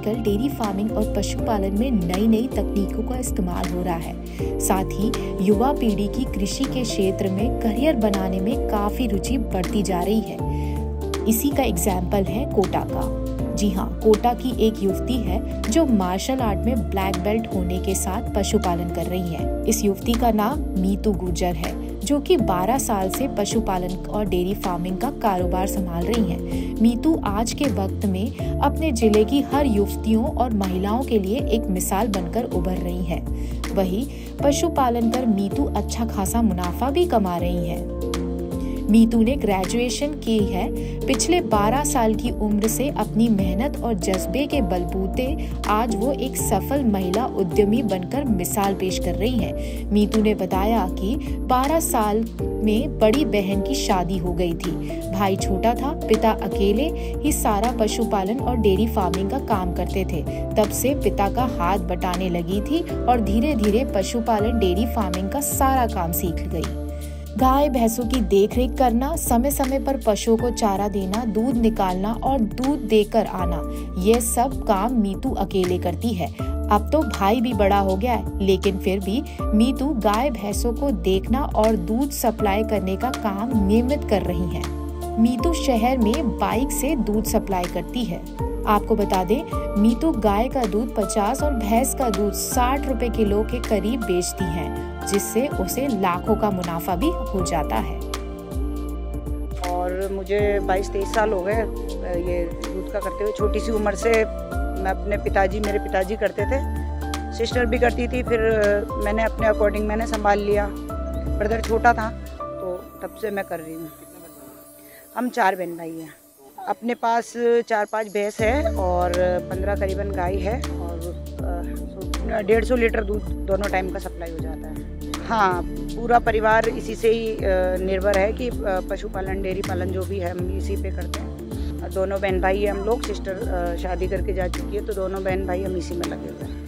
आजकल dairy farming और पशुपालन में नई नई तकनीकों का इस्तेमाल हो रहा है। साथ ही युवा पीढ़ी की कृषि के क्षेत्र में करियर बनाने में काफी रुचि बढ़ती जा रही है। इसी का एग्जाम्पल है कोटा का। जी हाँ, कोटा की एक युवती है जो मार्शल आर्ट में ब्लैक बेल्ट होने के साथ पशुपालन कर रही है। इस युवती का नाम मीतू गुर्जर है, जो कि 12 साल से पशुपालन और डेयरी फार्मिंग का कारोबार संभाल रही हैं। मीतू आज के वक्त में अपने जिले की हर युवतियों और महिलाओं के लिए एक मिसाल बनकर उभर रही हैं। वहीं पशुपालन कर मीतू अच्छा खासा मुनाफा भी कमा रही हैं। मीतू ने ग्रेजुएशन की है। पिछले 12 साल की उम्र से अपनी मेहनत और जज्बे के बलबूते आज वो एक सफल महिला उद्यमी बनकर मिसाल पेश कर रही है। मीतू ने बताया कि 12 साल में बड़ी बहन की शादी हो गई थी, भाई छोटा था, पिता अकेले ही सारा पशुपालन और डेयरी फार्मिंग का काम करते थे। तब से पिता का हाथ बटाने लगी थी और धीरे धीरे पशुपालन डेयरी फार्मिंग का सारा काम सीख गई। गाय भैंसों की देखरेख करना, समय समय पर पशुओं को चारा देना, दूध निकालना और दूध देकर आना, ये सब काम मीतू अकेले करती है। अब तो भाई भी बड़ा हो गया है, लेकिन फिर भी मीतू गाय भैंसों को देखना और दूध सप्लाई करने का काम नियमित कर रही है। मीतू शहर में बाइक से दूध सप्लाई करती है। आपको बता दें, मीतू गाय का दूध 50 और भैंस का दूध 60 रुपए किलो के करीब बेचती हैं, जिससे उसे लाखों का मुनाफा भी हो जाता है। और मुझे 22-23 साल हो गए ये दूध का करते हुए। छोटी सी उम्र से मैं मेरे पिताजी करते थे, सिस्टर भी करती थी। फिर मैंने अपने अकॉर्डिंग मैंने संभाल लिया। ब्रदर छोटा था तो तब से मैं कर रही हूँ। हम 4 बहन भाई हैं। अपने पास 4-5 भैंस है और 15 करीबन गाय है और 150 लीटर दूध दोनों टाइम का सप्लाई हो जाता है। हाँ, पूरा परिवार इसी से ही निर्भर है कि पशुपालन डेयरी पालन जो भी है हम इसी पे करते हैं। दोनों बहन भाई हम लोग, सिस्टर शादी करके जा चुकी है तो दोनों बहन भाई हम इसी में लगे हुए हैं।